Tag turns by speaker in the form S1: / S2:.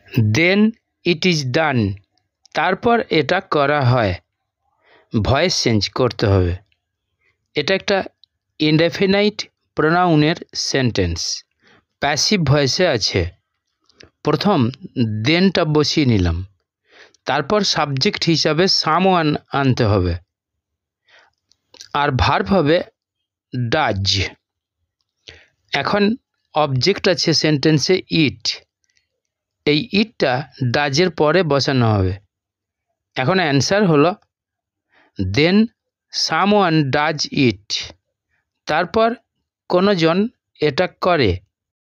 S1: Then it is done, তারপর এটা করা হয়। ভয়েস চেঞ্জ করতে হবে। এটা একটা ইনডেফিনাইট প্রোনাউনের সেন্টেন্স, প্যাসিভ ভয়েসে আছে। প্রথম দেনটা বসিয়ে নিলাম, তারপর সাবজেক্ট হিসাবে সামওয়ান আনতে হবে, আর ভার্ব হবে ডাজ। এখন অবজেক্ট আছে সেন্টেন্সে ইট, এই ইটটা ডাজের পরে বসানো হবে। এখন অ্যান্সার হলো দেন সামওয়ান ডাজ ইট, তারপর কোনোজন এটা করে।